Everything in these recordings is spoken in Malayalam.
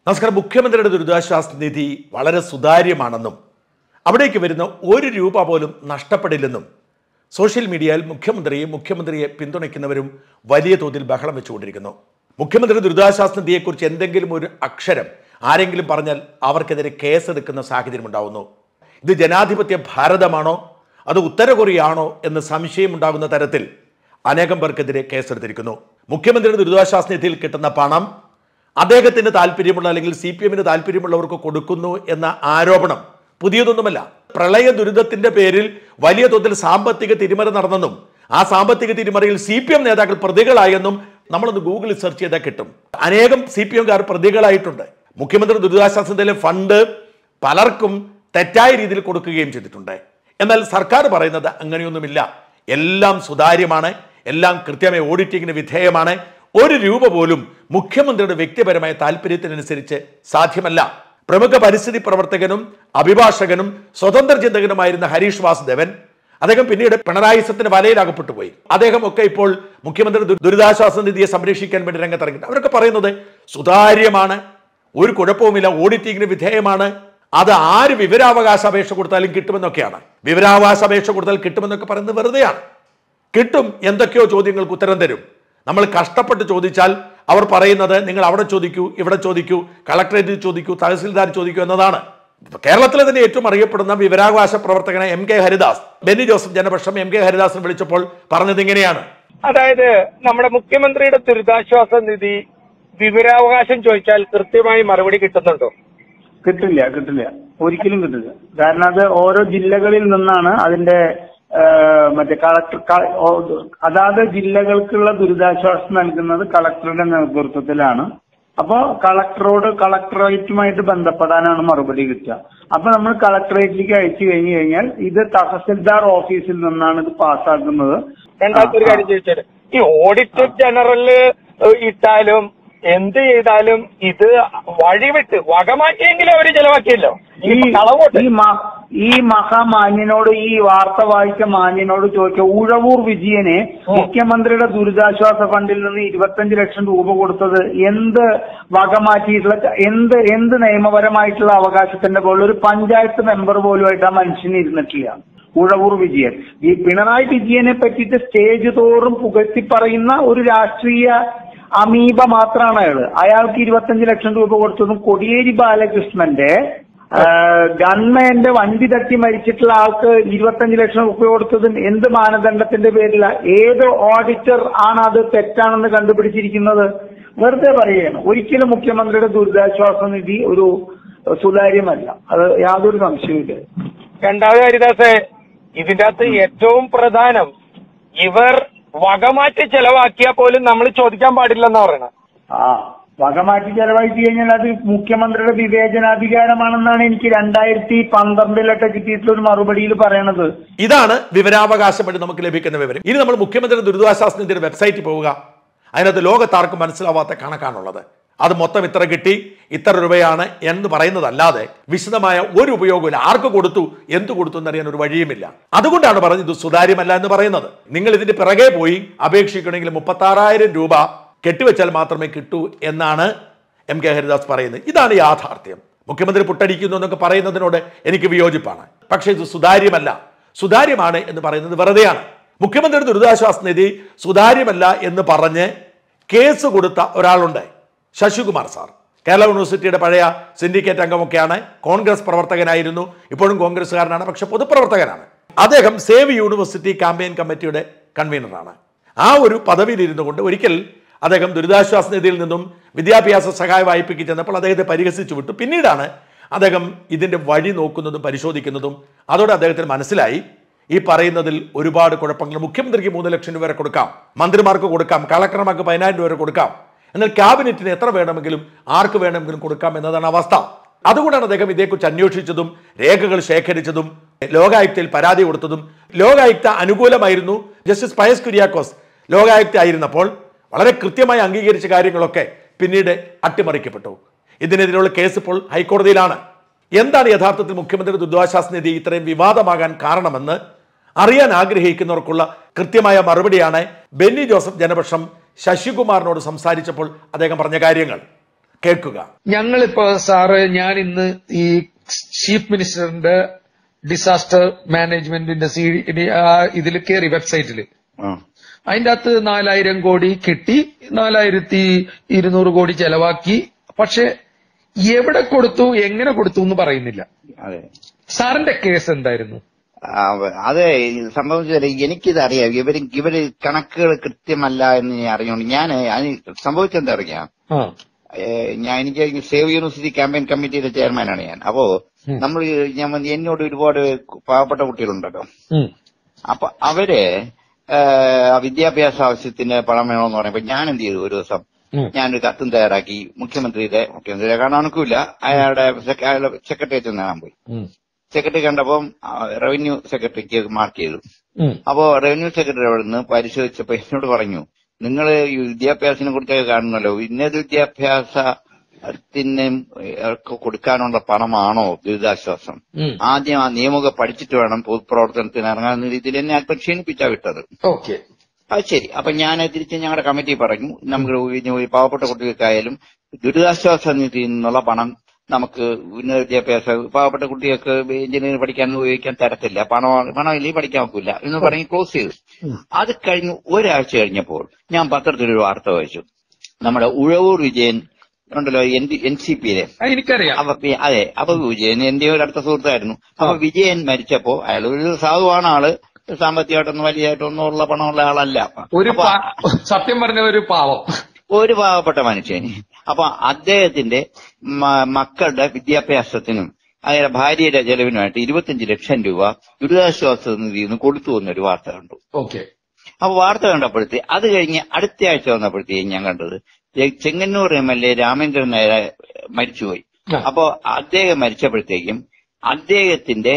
നമസ്കാരം. മുഖ്യമന്ത്രിയുടെ ദുരിതാശ്വാസ നിധി വളരെ സുതാര്യമാണെന്നും അവിടേക്ക് വരുന്ന ഒരു രൂപ പോലും നഷ്ടപ്പെടില്ലെന്നും സോഷ്യൽ മീഡിയയിൽ മുഖ്യമന്ത്രിയെ പിന്തുണയ്ക്കുന്നവരും വലിയ തോതിൽ ബഹളം വെച്ചുകൊണ്ടിരിക്കുന്നു. മുഖ്യമന്ത്രിയുടെ ദുരിതാശ്വാസ നിധിയെക്കുറിച്ച് എന്തെങ്കിലും ഒരു അക്ഷരം ആരെങ്കിലും പറഞ്ഞാൽ അവർക്കെതിരെ കേസെടുക്കുന്ന സാഹചര്യം ഉണ്ടാവുന്നു. ഇത് ജനാധിപത്യ ഭാരതമാണോ അത് ഉത്തര കൊറിയയാണോ എന്ന് സംശയമുണ്ടാകുന്ന തരത്തിൽ അനേകം പേർക്കെതിരെ കേസെടുത്തിരിക്കുന്നു. മുഖ്യമന്ത്രിയുടെ ദുരിതാശ്വാസ നിധിയിൽ കിട്ടുന്ന പണം അദ്ദേഹത്തിന് താല്പര്യമുള്ള അല്ലെങ്കിൽ CPM താല്പര്യമുള്ളവർക്ക് കൊടുക്കുന്നു എന്ന ആരോപണം പുതിയതൊന്നുമല്ല. പ്രളയ ദുരിതത്തിന്റെ പേരിൽ വലിയ തോതിൽ സാമ്പത്തിക തിരിമറി നടന്നെന്നും ആ സാമ്പത്തിക തിരിമറിയിൽ CPM നേതാക്കൾ പ്രതികളായെന്നും നമ്മളൊന്ന് ഗൂഗിളിൽ സെർച്ച് ചെയ്താൽ കിട്ടും. അനേകം CPMകാർ പ്രതികളായിട്ടുണ്ട്. മുഖ്യമന്ത്രി ദുരിതാശ്വാസ നിധിയിലെ ഫണ്ട് പലർക്കും തെറ്റായ രീതിയിൽ കൊടുക്കുകയും ചെയ്തിട്ടുണ്ട്. എന്നാൽ സർക്കാർ പറയുന്നത് അങ്ങനെയൊന്നുമില്ല, എല്ലാം സുതാര്യമാണ്, എല്ലാം കൃത്യമായ ഓഡിറ്റിങ്ങിന് വിധേയമാണ്, ഒരു രൂപ പോലും മുഖ്യമന്ത്രിയുടെ വ്യക്തിപരമായ താല്പര്യത്തിനനുസരിച്ച് സാധ്യമല്ല. പ്രമുഖ പരിസ്ഥിതി പ്രവർത്തകനും അഭിഭാഷകനും സ്വതന്ത്ര ചിന്തകനുമായിരുന്ന ഹരീഷ് വാസുദേവൻ, അദ്ദേഹം പിന്നീട് പിണറായി സത്തിന് വലയിലാകപ്പെട്ടു പോയി. അദ്ദേഹം ഒക്കെ ഇപ്പോൾ മുഖ്യമന്ത്രി ദുരിതാശ്വാസ നിധിയെ സംരക്ഷിക്കാൻ വേണ്ടി രംഗത്തിറങ്ങിയിട്ട് അവരൊക്കെ പറയുന്നത് സുതാര്യമാണ്, ഒരു കുഴപ്പവുമില്ല, ഓഡിറ്റിങ്ങിന് വിധേയമാണ്, അത് ആര് വിവരാവകാശ അപേക്ഷ കൊടുത്താലും കിട്ടുമെന്നൊക്കെയാണ്. വിവരാവകാശ അപേക്ഷ കൊടുത്താൽ കിട്ടുമെന്നൊക്കെ പറയുന്നത് വെറുതെയാണ്. കിട്ടും, എന്തൊക്കെയോ ചോദ്യങ്ങൾക്ക് ഉത്തരം തരും. നമ്മൾ കഷ്ടപ്പെട്ട് ചോദിച്ചാൽ അവർ പറയുന്നത് നിങ്ങൾ അവിടെ ചോദിക്കൂ, ഇവിടെ ചോദിക്കൂ, കളക്ടറേറ്റിൽ ചോദിക്കൂ, തഹസിൽദാർ ചോദിക്കൂ എന്നതാണ്. കേരളത്തിലെ തന്നെ ഏറ്റവും അറിയപ്പെടുന്ന വിവരാവകാശ പ്രവർത്തകനെ MK ഹരിദാസ്, ബെന്നി ജോസഫ് ജനപക്ഷം MK ഹരിദാസിനെ വിളിച്ചപ്പോൾ പറഞ്ഞത് ഇങ്ങനെയാണ്. അതായത് നമ്മുടെ മുഖ്യമന്ത്രിയുടെ ദുരിതാശ്വാസ നിധി വിവരാവകാശം ചോദിച്ചാൽ കൃത്യമായി മറുപടി കിട്ടുന്നുണ്ടോ? കിട്ടില്ല, ഒരിക്കലും കിട്ടില്ല. കാരണം അത് ഓരോ ജില്ലകളിൽ നിന്നാണ് അതിന്റെ മറ്റേ കളക്ടർ, അതാത് ജില്ലകൾക്കുള്ള ദുരിതാശ്വാസം നൽകുന്നത് കളക്ടറുടെ നേതൃത്വത്തിലാണ്. അപ്പോ കളക്ടറേറ്റുമായിട്ട് ബന്ധപ്പെടാനാണ് മറുപടി കിട്ടുക. അപ്പൊ നമ്മൾ കളക്ടറേറ്റിലേക്ക് അയച്ചു കഴിഞ്ഞാൽ ഇത് തഹസിൽദാർ ഓഫീസിൽ നിന്നാണ് ഇത് പാസ്സാക്കുന്നത്. രണ്ടാമത്തെ ഒരു കാര്യം ചോദിച്ചാൽ, ഈ ഓഡിറ്റർ ജനറല് ഇട്ടാലും എന്ത് ചെയ്താലും ഇത് വഴിവിട്ട് വകമാറ്റിയെങ്കിലും അവര് ചെലവാക്കിയല്ലോ. ഈ മഹാമാന്യനോട്, ഈ വാർത്ത വായിച്ച മാന്യനോട് ചോദിക്കുക, ഉഴവൂർ വിജയനെ മുഖ്യമന്ത്രിയുടെ ദുരിതാശ്വാസ ഫണ്ടിൽ നിന്ന് 25 ലക്ഷം രൂപ കൊടുത്തത് എന്ത് വകമാറ്റിയിട്ടുള്ള എന്ത് നിയമപരമായിട്ടുള്ള അവകാശത്തിന്റെ പോലെ ഒരു പഞ്ചായത്ത് മെമ്പർ പോലുമായിട്ട് ആ മനുഷ്യന് ഇരുന്നിട്ടില്ല. ഉഴവൂർ വിജയൻ ഈ പിണറായി വിജയനെ പറ്റിയിട്ട് സ്റ്റേജ് തോറും പുകഴ്ത്തി പറയുന്ന ഒരു രാഷ്ട്രീയ അമീബ മാത്രമാണ് അയാൾക്ക് 25 ലക്ഷം രൂപ കൊടുത്തതും കോടിയേരി ബാലകൃഷ്ണന്റെ ഗവൺമെന്റ് വണ്ടി തട്ടി മരിച്ചിട്ടുള്ള ആൾക്ക് 25 ലക്ഷം രൂപ കൊടുത്തതും എന്ത് മാനദണ്ഡത്തിന്റെ പേരില? ഏത് ഓഡിറ്റർ ആണ് അത് തെറ്റാണെന്ന് കണ്ടുപിടിച്ചിരിക്കുന്നത്? വെറുതെ പറയുകയാണ്. ഒരിക്കലും മുഖ്യമന്ത്രിയുടെ ദുരിതാശ്വാസ നിധി ഒരു സുതാര്യമല്ല, അത് യാതൊരു സംശയവുമില്ല. രണ്ടാമത് ഹരിദാസേ, ഇതിന്റെ അകത്ത് ഏറ്റവും പ്രധാനം ഇവർ വകമാറ്റി ചെലവാക്കിയാൽ പോലും നമ്മൾ ചോദിക്കാൻ പാടില്ലെന്ന് പറയണം. വകമാറ്റി ചെലവാക്കി കഴിഞ്ഞാൽ അത് മുഖ്യമന്ത്രിയുടെ വിവേചനാധികാരമാണെന്നാണ് എനിക്ക് 2012 കിട്ടിയിട്ടുള്ള ഒരു മറുപടിയിൽ പറയണത്. ഇതാണ് വിവരാവകാശമായിട്ട് നമുക്ക് ലഭിക്കുന്ന വിവരം. ഇനി നമ്മൾ മുഖ്യമന്ത്രിയുടെ ദുരിതാശ്വാസ നിധിയുടെ വെബ്സൈറ്റിൽ പോവുക. അതിനകത്ത് ലോകത്താർക്കും മനസ്സിലാവാത്ത കണക്കാണുള്ളത്. അത് മൊത്തം ഇത്ര കിട്ടി, ഇത്ര രൂപയാണ് എന്ന് പറയുന്നതല്ലാതെ വിശദമായ ഒരു ഉപയോഗമില്ല. ആർക്ക് കൊടുത്തു, എന്ത് കൊടുത്തു എന്നറിയാൻ ഒരു വഴിയുമില്ല. അതുകൊണ്ടാണ് പറഞ്ഞത് ഇത് സുതാര്യമല്ല എന്ന് പറയുന്നത്. നിങ്ങൾ ഇതിന്റെ പിറകെ പോയി അപേക്ഷിക്കണമെങ്കിൽ 36,000 രൂപ കെട്ടിവെച്ചാൽ മാത്രമേ കിട്ടൂ എന്നാണ് MK ഹരിദാസ് പറയുന്നത്. ഇതാണ് യാഥാർത്ഥ്യം. മുഖ്യമന്ത്രി പുട്ടടിക്കുന്നു എന്നൊക്കെ പറയുന്നതിനോട് എനിക്ക് വിയോജിപ്പാണ്. പക്ഷേ ഇത് സുതാര്യമല്ല. സുതാര്യമാണ് എന്ന് പറയുന്നത് വെറുതെയാണ്. മുഖ്യമന്ത്രിയുടെ ദുരിതാശ്വാസ നിധി സുതാര്യമല്ല എന്ന് പറഞ്ഞ് കേസ് കൊടുത്ത ഒരാളുണ്ട്, ശശികുമാർ സാർ. കേരള യൂണിവേഴ്സിറ്റിയുടെ പഴയ സിൻഡിക്കേറ്റ് അംഗമൊക്കെയാണ്, കോൺഗ്രസ് പ്രവർത്തകനായിരുന്നു, ഇപ്പോഴും കോൺഗ്രസ്സുകാരനാണ്, പക്ഷെ പൊതുപ്രവർത്തകനാണ്. അദ്ദേഹം സേവ് യൂണിവേഴ്സിറ്റി ക്യാമ്പയിൻ കമ്മിറ്റിയുടെ കൺവീനറാണ്. ആ ഒരു പദവിയിലിരുന്നു കൊണ്ട് ഒരിക്കൽ അദ്ദേഹം ദുരിതാശ്വാസ നിധിയിൽ നിന്നും വിദ്യാഭ്യാസ സഹായ വായ്പയ്ക്ക് ചെന്നപ്പോൾ അദ്ദേഹത്തെ പരിഹസിച്ചു വിട്ടു. പിന്നീടാണ് അദ്ദേഹം ഇതിന്റെ വഴി നോക്കുന്നതും പരിശോധിക്കുന്നതും. അതോടെ അദ്ദേഹത്തിന് മനസ്സിലായി ഈ പറയുന്നതിൽ ഒരുപാട് കുഴപ്പങ്ങൾ. മുഖ്യമന്ത്രിക്ക് 3 ലക്ഷം രൂപ വരെ കൊടുക്കാം, മന്ത്രിമാർക്ക് കൊടുക്കാം, കളക്ടർമാർക്ക് 10,000 രൂപ വരെ കൊടുക്കാം, എന്നാൽ ക്യാബിനറ്റിന് എത്ര വേണമെങ്കിലും ആർക്ക് വേണമെങ്കിലും കൊടുക്കാം എന്നതാണ് അവസ്ഥ. അതുകൊണ്ടാണ് അദ്ദേഹം ഇതേക്കുറിച്ച് അന്വേഷിച്ചതും രേഖകൾ ശേഖരിച്ചതും ലോകായുക്തയിൽ പരാതി കൊടുത്തതും. ലോകായുക്ത അനുകൂലമായിരുന്നു. ജസ്റ്റിസ് പയസ് കുര്യാക്കോസ് ലോകായുക്ത ആയിരുന്നപ്പോൾ വളരെ കൃത്യമായി അംഗീകരിച്ച കാര്യങ്ങളൊക്കെ പിന്നീട് അട്ടിമറിക്കപ്പെട്ടു. ഇതിനെതിരെയുള്ള കേസ് ഇപ്പോൾ ഹൈക്കോടതിയിലാണ്. എന്താണ് യഥാർത്ഥത്തിൽ മുഖ്യമന്ത്രി ദുരിതാശ്വാസ നിധി ഇത്രയും വിവാദമാകാൻ കാരണമെന്ന് അറിയാൻ ആഗ്രഹിക്കുന്നവർക്കുള്ള കൃത്യമായ മറുപടിയാണ് ബെന്നി ജോസഫ് ജനപക്ഷം ശശികുമാറിനോട് സംസാരിച്ചപ്പോൾ അദ്ദേഹം പറഞ്ഞ കാര്യങ്ങൾ. കേൾക്കുക. ഞങ്ങളിപ്പോ സാറ് ഞാൻ ഇന്ന് ഈ ചീഫ് മിനിസ്റ്ററിന്റെ ഡിസാസ്റ്റർ മാനേജ്മെന്റിന്റെ ഇതിൽ കയറി വെബ്സൈറ്റിൽ. അതിന്റെ അകത്ത് 4000 കോടി കിട്ടി, 4200 കോടി ചെലവാക്കി. പക്ഷെ എവിടെ കൊടുത്തു, എങ്ങനെ കൊടുത്തു എന്ന് പറയുന്നില്ല. സാറിന്റെ കേസ് എന്തായിരുന്നു? അതെ, സംഭവിച്ചത് എനിക്കിത് അറിയാം. ഇവര് കണക്കുകൾ കൃത്യമല്ല എന്ന് ഞാൻ അറിഞ്ഞോണ്ട് ഞാൻ സംഭവിച്ചെന്താ അറിയാം. എനിക്ക് സേവ് യൂണിവേഴ്സിറ്റി ക്യാമ്പയിൻ കമ്മിറ്റിയുടെ ചെയർമാനാണ് ഞാൻ. അപ്പോ എന്നോട് ഒരുപാട് പാവപ്പെട്ട കുട്ടികളുണ്ടല്ലോ. അപ്പൊ അവര് വിദ്യാഭ്യാസ ആവശ്യത്തിന് പണം വേണമെന്ന് പറയുമ്പോ ഞാൻ എന്ത് ചെയ്തു, ഒരു ദിവസം ഞാനൊരു കത്തും തയ്യാറാക്കി മുഖ്യമന്ത്രിയെ കാണാൻ നടക്കൂല, അയാളുടെ സെക്രട്ടറിയേറ്റ് കാണാൻ പോയി. സെക്രട്ടറി കണ്ടപ്പം റവന്യൂ സെക്രട്ടറിക്ക് മാർക്ക് ചെയ്തു. അപ്പോ റവന്യൂ സെക്രട്ടറി അവിടെ നിന്ന് പരിശോധിച്ചപ്പോ എന്നോട് പറഞ്ഞു, നിങ്ങൾ ഈ വിദ്യാഭ്യാസത്തിനെ കുറിച്ചൊക്കെ കാണുന്നല്ലോ, ഉന്നത വിദ്യാഭ്യാസത്തിന് കൊടുക്കാനുള്ള പണമാണോ ദുരിതാശ്വാസം? ആദ്യം ആ നിയമമൊക്കെ പഠിച്ചിട്ട് വേണം പൊതുപ്രവർത്തനത്തിന് ഇറങ്ങാവുന്ന രീതിയിൽ എന്നെ അല്പം ക്ഷീണിപ്പിച്ചാ വിട്ടത്. അത് ശരി. അപ്പൊ ഞാൻ തിരിച്ച് ഞങ്ങളുടെ കമ്മിറ്റി പറഞ്ഞു, നമുക്ക് പാവപ്പെട്ട കുട്ടികൾക്കായാലും ദുരിതാശ്വാസ നിധിയിൽ നിന്നുള്ള പണം നമുക്ക് ഉന്നത വിദ്യാഭ്യാസ പാവപ്പെട്ട കുട്ടികൾക്ക് എഞ്ചിനീയറിംഗ് പഠിക്കാൻ ഉപയോഗിക്കാൻ തരത്തില്ല, പണമില്ലേ പഠിക്കാൻ നോക്കില്ല എന്ന് പറഞ്ഞ് ക്ലോസ് ചെയ്തു. അത് കഴിഞ്ഞ് ഒരാഴ്ച കഴിഞ്ഞപ്പോൾ ഞാൻ പത്രത്തിലൊരു വാർത്ത വായിച്ചു. നമ്മുടെ ഉഴവൂർ വിജയൻ ഉണ്ടല്ലോ, NCPയിലെ, എനിക്കറിയാം. അതെ. അപ്പൊ വിജയൻ എന്റെ ഒരു അടുത്ത സുഹൃത്തായിരുന്നു. അപ്പൊ വിജയൻ മരിച്ചപ്പോ അയാൾ ഒരു സാധുവാണ് ആള്, സാമ്പത്തികമായിട്ടൊന്നും വലിയതായിട്ടൊന്നും ഉള്ള പണമുള്ള ആളല്ല. സത്യം പറഞ്ഞ ഒരു പാവപ്പെട്ട മനുഷ്യന്. അപ്പൊ അദ്ദേഹത്തിന്റെ മക്കളുടെ വിദ്യാഭ്യാസത്തിനും അയാളുടെ ഭാര്യയുടെ ചെലവിനുമായിട്ട് 25 ലക്ഷം രൂപ ദുരിതാശ്വാസ നിധിയിൽ നിന്ന് കൊടുത്തു എന്നൊരു വാർത്ത കണ്ടു. അപ്പൊ വാർത്ത കണ്ടപ്പോഴത്തേ അത് കഴിഞ്ഞ് അടുത്ത ആഴ്ച വന്നപ്പോഴത്തേക്കും ഞാൻ കണ്ടത് ചെങ്ങന്നൂർ MLA രാമേന്ദ്രൻ നായർ മരിച്ചുപോയി. അപ്പോ അദ്ദേഹം മരിച്ചപ്പോഴത്തേക്കും അദ്ദേഹത്തിന്റെ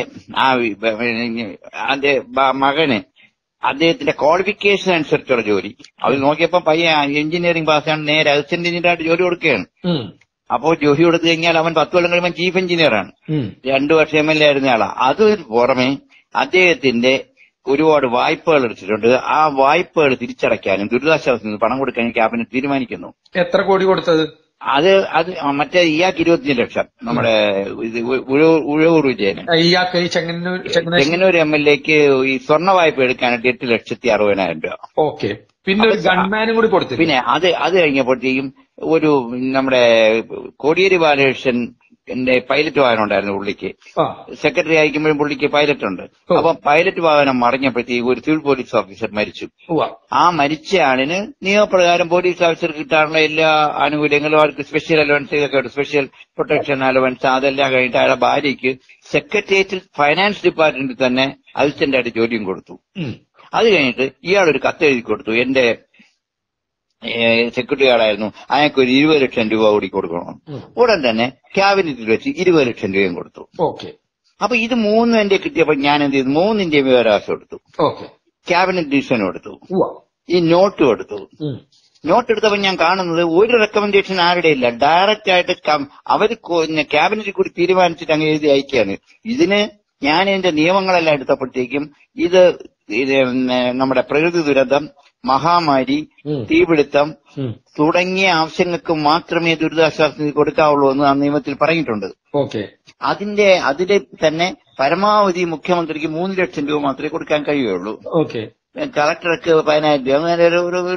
മകന് അദ്ദേഹത്തിന്റെ ക്വാളിഫിക്കേഷൻ അനുസരിച്ചുള്ള ജോലി അവർ നോക്കിയപ്പോ പയ്യൻ എഞ്ചിനീയറിംഗ് പാസ്സാണ്, നേരെ അസിസ്റ്റന്റ് എഞ്ചിനീയറായിട്ട് ജോലി കൊടുക്കുകയാണ്. അപ്പോ ജോലി കൊടുത്തു കഴിഞ്ഞാൽ അവൻ 10 കൊല്ലം കഴിയുമ്പോൾ ചീഫ് എഞ്ചിനീയറാണ്. 2 വർഷം MLA ആയിരുന്ന ആളാ. അതിന് പുറമെ അദ്ദേഹത്തിന്റെ ഒരുപാട് വായ്പകൾ എടുത്തിട്ടുണ്ട്. ആ വായ്പകൾ തിരിച്ചടയ്ക്കാനും ദുരിതാശ്വാസത്തിൽ നിന്ന് പണം കൊടുക്കാനും ക്യാബിനറ്റ് തീരുമാനിക്കുന്നു. എത്ര കോടി കൊടുത്തത്? അത് മറ്റേ ഇയാൾക്ക് 25 ലക്ഷം, നമ്മുടെ ഉഴവൂർ വിജയന്. ചെങ്ങന്നൂർ MLAക്ക് ഈ സ്വർണ്ണ വായ്പ എടുക്കാനായിട്ട് 8,60,000 രൂപ. പിന്നെ ഒരു ഗൺമാനും കൂടി കൊടുത്തു. പിന്നെ അത് കഴിഞ്ഞപ്പോഴത്തേക്കും ഒരു നമ്മുടെ കോടിയേരി ബാലകൃഷ്ണൻ പൈലറ്റ് വാഹനം ഉണ്ടായിരുന്നു പുള്ളിക്ക്. സെക്രട്ടറി അയക്കുമ്പോഴും പുള്ളിക്ക് പൈലറ്റ് ഉണ്ട്. അപ്പൊ പൈലറ്റ് വാഹനം മറിഞ്ഞപ്പോഴത്തേക്ക് ഒരു സിവിൽ പോലീസ് ഓഫീസർ മരിച്ചു. ആ മരിച്ച ആളിന് നിയമപ്രകാരം പോലീസ് ഓഫീസർ കിട്ടാനുള്ള എല്ലാ ആനുകൂല്യങ്ങളും, അവർക്ക് സ്പെഷ്യൽ അലവൻസ് ഇതൊക്കെ, സ്പെഷ്യൽ പ്രൊട്ടക്ഷൻ അലവൻസ്, അതെല്ലാം കഴിഞ്ഞിട്ട് അയാളുടെ ഭാര്യയ്ക്ക് സെക്രട്ടേറിയറ്റിൽ ഫൈനാൻസ് ഡിപ്പാർട്ട്മെന്റിൽ തന്നെ അസിസ്റ്റന്റ് ആയിട്ട് ജോലിയും കൊടുത്തു. അത് കഴിഞ്ഞിട്ട് ഇയാളൊരു കത്തെഴുതി കൊടുത്തു, എന്റെ സെക്യൂരിറ്റി ആളായിരുന്നു, അയാൾക്ക് ഒരു 20 ലക്ഷം രൂപ കൂടി കൊടുക്കണം. ഉടൻ തന്നെ ക്യാബിനറ്റിൽ വെച്ച് 20 ലക്ഷം രൂപയും കൊടുത്തു. അപ്പൊ ഇത് 3 എന്റെ കിട്ടിയപ്പോ ഞാൻ എന്ത് ചെയ്തു, 3ന്റെ വിവരാവകാശം എടുത്തു, ക്യാബിനറ്റ് ഡിസിഷൻ എടുത്തു, ഈ നോട്ട് എടുത്തു. നോട്ട് എടുത്തപ്പോൾ ഞാൻ കാണുന്നത് ഒരു റെക്കമെൻഡേഷൻ ആരുടെ ഇല്ല, ഡയറക്റ്റ് ആയിട്ട് അവർ ക്യാബിനറ്റിൽ കൂടി തീരുമാനിച്ചിട്ട് അങ്ങ് എഴുതി അയക്കുകയാണ്. ഇതിന് ഞാൻ എന്റെ നിയമങ്ങളെല്ലാം എടുത്തപ്പോഴത്തേക്കും ഇത് നമ്മുടെ പ്രകൃതി ദുരന്തം, മഹാമാരി, തീപിടുത്തം തുടങ്ങിയ ആവശ്യങ്ങൾക്ക് മാത്രമേ ദുരിതാശ്വാസ നിധി കൊടുക്കാവുള്ളൂ എന്ന് ആ നിയമത്തിൽ പറഞ്ഞിട്ടുണ്ട്. അതിലെ തന്നെ പരമാവധി മുഖ്യമന്ത്രിക്ക് 3 ലക്ഷം രൂപ മാത്രമേ കൊടുക്കാൻ കഴിയുള്ളൂ. കളക്ടർക്ക് 10,000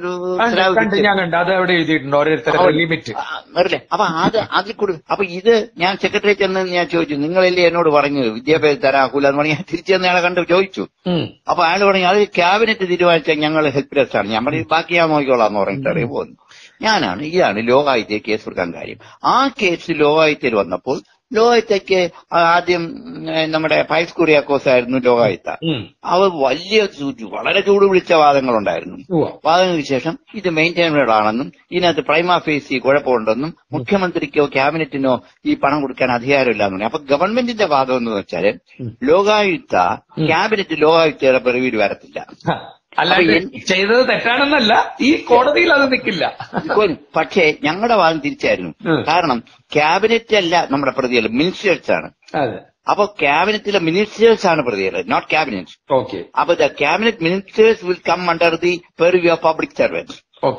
രൂപ. അപ്പൊ അതിൽ കൂടി. അപ്പൊ ഇത് ഞാൻ സെക്രട്ടറി ചെന്ന് ഞാൻ ചോദിച്ചു, നിങ്ങളല്ലേ എന്നോട് പറഞ്ഞു വിദ്യാഭ്യാസം തരാക്കൂല എന്ന് പറഞ്ഞ് ഞാൻ തിരിച്ചു ചെന്ന് അയാളെ കണ്ട് ചോദിച്ചു. അപ്പൊ അയാൾ പറഞ്ഞു അത് ക്യാബിനറ്റ് തീരുമാനിച്ചാൽ ഞങ്ങൾ ഹെൽപ്ലെസ് ആണ്. ഞാൻ പറഞ്ഞു ബാക്കി ഞാൻ നോക്കിക്കോളാം എന്ന് പറഞ്ഞിട്ട് അറിയ പോകുന്നു. ഇതാണ് ലോകായുക്തയിൽ കേസ് കൊടുക്കാൻ കാര്യം. ആ കേസ് ലോകായുക്തയിൽ വന്നപ്പോൾ ലോകായുക്തയ്ക്ക് ആദ്യം നമ്മുടെ ഫൈസ് കുര്യാക്കോസ് ആയിരുന്നു ലോകായുക്ത. അവർ വളരെ ചൂട് പിടിച്ച വാദങ്ങളുണ്ടായിരുന്നു. വാദങ്ങൾക്ക് ശേഷം ഇത് മെയിൻറ്റൈനബിൾ ആണെന്നും ഇതിനകത്ത് പ്രൈമാ ഫേസി കുഴപ്പമുണ്ടെന്നും മുഖ്യമന്ത്രിക്കോ ക്യാബിനറ്റിനോ ഈ പണം കൊടുക്കാൻ അധികാരമില്ലാന്ന് പറഞ്ഞു. അപ്പൊ ഗവൺമെന്റിന്റെ വാദം എന്ന് വെച്ചാല് ലോകായുക്ത ക്യാബിനറ്റ് ലോകായുക്തയുടെ പിറവിയിൽ വരത്തില്ല. ചെയ്തത് തെറ്റാണെന്നല്ല, ഈ കോടതിയിൽ അത് നിൽക്കില്ല. പക്ഷേ ഞങ്ങളുടെ വാദം തിരിച്ചായിരുന്നു. കാരണം ക്യാബിനറ്റ് അല്ല നമ്മുടെ പ്രതികൾ, മിനിസ്റ്റേഴ്സ് ആണ്. അപ്പൊ ക്യാബിനറ്റിലെ മിനിസ്റ്റേഴ്സ് ആണ് പ്രതികൾ, നോട്ട് ക്യാബിനറ്റ്. അപ്പൊ the cabinet ministers will come under the purview of public servants.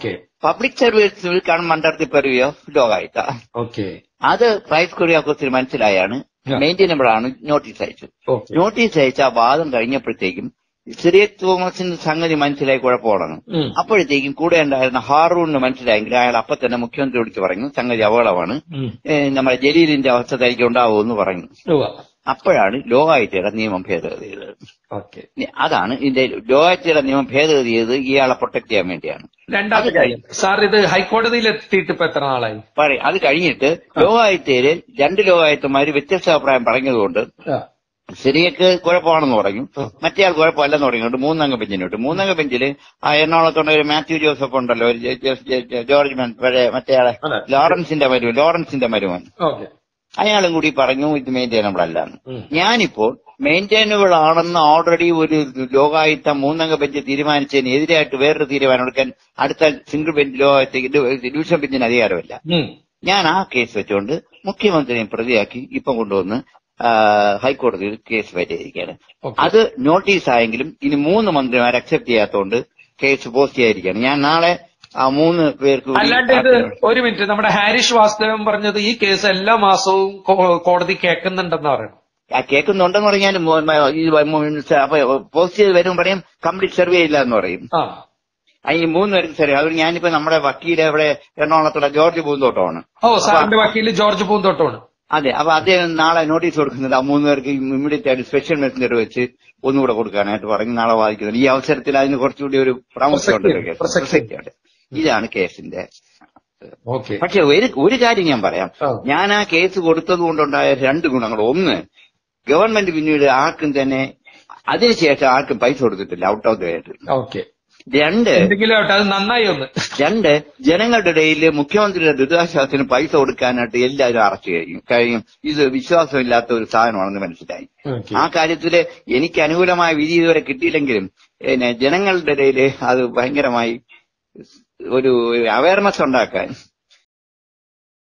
Public service will come under the purview of Lokayukta. അത് പ്രൈസ് കുര്യാക്കോസിന് മനസ്സിലായാണ് മെയിൻറ്റൈനബിൾ ആണ് നോട്ടീസ് അയച്ചത്. നോട്ടീസ് അയച്ച ആ വാദം കഴിഞ്ഞപ്പോഴത്തേക്കും സിറിയക് തോമസിന് സംഗതി മനസ്സിലായി കുഴപ്പമാണെന്ന്. അപ്പോഴത്തേക്കും കൂടെ ഉണ്ടായിരുന്ന ഹാറൂണിന് മനസ്സിലായെങ്കിൽ അയാൾ അപ്പൊ തന്നെ മുഖ്യമന്ത്രി വിളിച്ച് പറഞ്ഞു സംഗതി അപകടമാണ്, നമ്മുടെ ജലീലിന്റെ അവസ്ഥ തനിക്ക് ഉണ്ടാവുമെന്ന് പറഞ്ഞു. അപ്പോഴാണ് ലോകായുക്തയുടെ നിയമം ഭേദഗതി ചെയ്തത്. അതാണ് ഇതിന്റെ ലോകായുക്തയുടെ നിയമം ഭേദഗതി ചെയ്തത് ഇയാളെ പ്രൊട്ടക്ട് ചെയ്യാൻ വേണ്ടിയാണ്. രണ്ടാമത്തെ കാര്യം സാർ, ഇത് ഹൈക്കോടതിയിൽ എത്തിയിട്ട് ഇപ്പൊ എത്ര നാളായി? പറയും. അത് കഴിഞ്ഞിട്ട് ലോകായുക്തയില് 2 ലോകായുക്തന്മാര് വ്യത്യസ്ത അഭിപ്രായം പറഞ്ഞതുകൊണ്ട് സിറിയക്ക് കുഴപ്പമാണെന്ന് പറഞ്ഞു, മറ്റേ ആൾ കുഴപ്പമല്ലെന്ന് പറഞ്ഞുകൊണ്ട് 3-അംഗ ബെഞ്ചിനോട്ട്. 3-അംഗ ബെഞ്ചില് ആ എറണാകുളത്തുള്ള ഒരു മാത്യു ജോസഫ് ഉണ്ടല്ലോ, ഒരു ജോർജ് മറ്റേ ആളെ ലോറൻസിന്റെ മരുമൻ, അയാളും കൂടി പറഞ്ഞു ഇത് മെയിൻറ്റൈനബിൾ അല്ലാന്ന്. ഞാനിപ്പോൾ മെയിൻറ്റൈനബിൾ ആണെന്ന് ഓൾറെഡി ഒരു ലോകായുക്ത 3-അംഗ ബെഞ്ച് തീരുമാനിച്ചതിന് എതിരായിട്ട് വേറൊരു തീരുമാനം എടുക്കാൻ അടുത്ത സിംഗിൾ ബെഞ്ച് ഡിവിഷൻ ബെഞ്ചിന് അധികാരമില്ല. ഞാൻ ആ കേസ് വെച്ചുകൊണ്ട് മുഖ്യമന്ത്രിയെ പ്രതിയാക്കി ഇപ്പം കൊണ്ടുവന്ന് ഹൈക്കോടതിയിൽ കേസ് ഫയൽ ചെയ്തിരിക്കുകയാണ്. അത് നോട്ടീസ് ആയെങ്കിലും ഇനി 3 മന്ത്രിമാർ അക്സെപ്റ്റ് ചെയ്യാത്തതുകൊണ്ട് കേസ് പോസ്റ്റ് ചെയ്യാതിരിക്കുകയാണ്. ഞാൻ നാളെ ആ 3 പേർക്ക്. അല്ലാണ്ട് ഇത് ഒരു മിനിറ്റ്, നമ്മുടെ ഹാരിഷ് വാസ്തവൻ പറഞ്ഞത് ഈ കേസ് എല്ലാ മാസവും കോടതി കേൾക്കുന്നുണ്ടെന്ന് പറയണം. ആ കേൾക്കുന്നുണ്ടെന്ന് പറഞ്ഞാൽ പോസ്റ്റ് ചെയ്ത് വരും പറയും കംപ്ലീറ്റ് സർവേ ഇല്ല എന്ന് പറയും. ഈ 3 പേർക്ക് സർവേ. അത് ഞാനിപ്പോ നമ്മുടെ വക്കീല് ഇവിടെ എറണാകുളത്തുള്ള ജോർജ് പൂന്തോട്ടമാണ്. സാറിന്റെ വക്കീല് ജോർജ് പൂന്തോട്ടമാണ്. അതെ. അപ്പൊ അദ്ദേഹം നാളെ നോട്ടീസ് കൊടുക്കുന്നത് ആ 3 പേർക്ക് ഇമ്മീഡിയറ്റ് ആയിട്ട് സ്പെഷ്യൽ മെസ്സഞ്ചർ വെച്ച് ഒന്നുകൂടെ കൊടുക്കാനായിട്ട് പറഞ്ഞ് നാളെ വാദിക്കുന്നത്. ഈ അവസരത്തിൽ അതിന് കുറച്ചുകൂടി ഒരു പ്രാമുഖ്യമുണ്ട്. ഇതാണ് കേസിന്റെ. പക്ഷെ ഒരു കാര്യം ഞാൻ പറയാം. ഞാൻ ആ കേസ് കൊടുത്തത് കൊണ്ടുണ്ടായ 2 ഗുണങ്ങൾ. ഒന്ന്, ഗവൺമെന്റ് പിന്നീട് ആർക്കും തന്നെ അതിനുശേഷം ആർക്കും പൈസ കൊടുത്തിട്ടില്ല ഔട്ട് ഓഫ് ദ ആയിട്ട്. 2, ജനങ്ങളുടെ ഇടയിൽ മുഖ്യമന്ത്രിയുടെ ദുരിതാശ്വാസത്തിന് പൈസ കൊടുക്കാനായിട്ട് എല്ലാവരും അറസ്റ്റ് കഴിയും. ഇത് വിശ്വാസമില്ലാത്ത ഒരു സാധനമാണെന്ന് മനസ്സിലായി. ആ കാര്യത്തില് എനിക്ക് അനുകൂലമായ വിധി ഇതുവരെ കിട്ടിയില്ലെങ്കിലും ജനങ്ങളുടെ ഇടയിൽ അത് ഭയങ്കരമായി ഒരു അവയർനെസ് ഉണ്ടാക്കാൻ